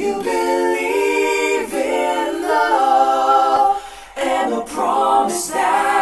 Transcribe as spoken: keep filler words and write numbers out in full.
you believe in love and the promise that